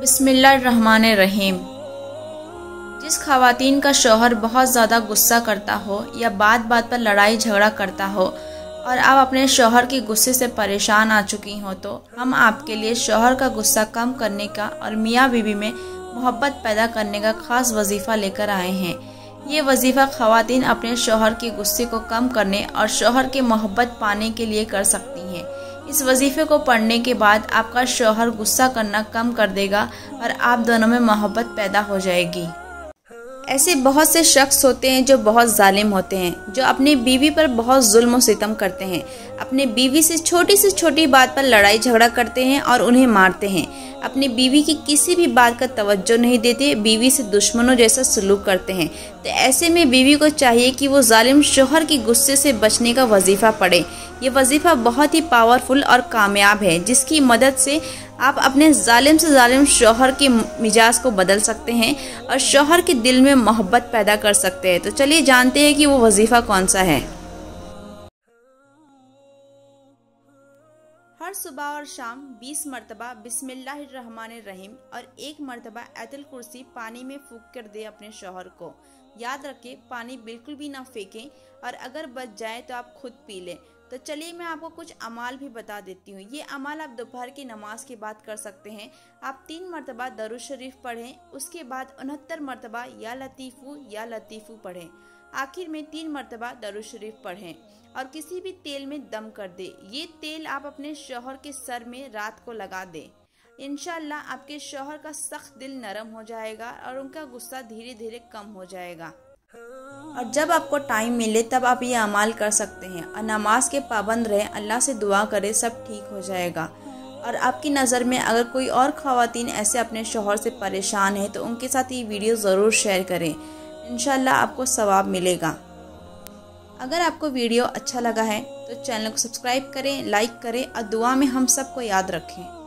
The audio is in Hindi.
बिस्मिल्लाहिर्रहमानिर्रहीम। जिस ख़वातीन का शौहर बहुत ज़्यादा गुस्सा करता हो या बात बात पर लड़ाई झगड़ा करता हो और आप अपने शौहर के गुस्से से परेशान आ चुकी हो, तो हम आपके लिए शौहर का गुस्सा कम करने का और मियाँ बीवी में मोहब्बत पैदा करने का ख़ास वजीफ़ा लेकर आए हैं। ये वजीफ़ा ख़वातीन अपने शौहर के गुस्से को कम करने और शौहर के मोहब्बत पाने के लिए कर सकती हैं। इस वजीफ़े को पढ़ने के बाद आपका शौहर गुस्सा करना कम कर देगा और आप दोनों में मोहब्बत पैदा हो जाएगी। ऐसे बहुत से शख्स होते हैं जो बहुत जालिम होते हैं, जो अपनी बीवी पर बहुत जुल्म और सितम करते हैं, अपनी बीवी से छोटी बात पर लड़ाई झगड़ा करते हैं और उन्हें मारते हैं, अपनी बीवी की किसी भी बात का तवज्जो नहीं देते, बीवी से दुश्मनों जैसा सलूक करते हैं। तो ऐसे में बीवी को चाहिए कि वो जालिम शौहर के गुस्से से बचने का वजीफ़ा पढ़े। ये वजीफ़ा बहुत ही पावरफुल और कामयाब है, जिसकी मदद से आप अपने जालिम से जालिम शौहर के मिजाज को बदल सकते हैं और शौहर के दिल में मोहब्बत पैदा कर सकते हैं। तो चलिए जानते हैं कि वो वजीफ़ा कौन सा है। हर सुबह और शाम 20 मरतबा बिस्मिल्लाहिर्रहमानिर्रहीम और 1 मरतबा आयतुल कुर्सी पानी में फूंक कर दे अपने शौहर को। याद रखें, पानी बिल्कुल भी ना फेंकें और अगर बच जाए तो आप खुद पी लें। तो चलिए मैं आपको कुछ अमाल भी बता देती हूँ। ये अमाल आप दोपहर की नमाज के बाद कर सकते हैं। आप 3 मरतबा दरूद शरीफ पढ़ें, उसके बाद 69 मरतबा या लतीफ़ू पढ़ें, आखिर में 3 मरतबा दरूद शरीफ पढ़ें और किसी भी तेल में दम कर दे। ये तेल आप अपने शौहर के सर में रात को लगा दें। इंशाअल्लाह आपके शौहर का सख्त दिल नरम हो जाएगा और उनका गुस्सा धीरे धीरे कम हो जाएगा। और जब आपको टाइम मिले तब आप ये अमाल कर सकते हैं और नमाज के पाबंद रहें, अल्लाह से दुआ करें, सब ठीक हो जाएगा। और आपकी नज़र में अगर कोई और ख़वातीन ऐसे अपने शौहर से परेशान है तो उनके साथ ये वीडियो ज़रूर शेयर करें, इंशाअल्लाह आपको सवाब मिलेगा। अगर आपको वीडियो अच्छा लगा है तो चैनल को सब्सक्राइब करें, लाइक करें और दुआ में हम सबको याद रखें।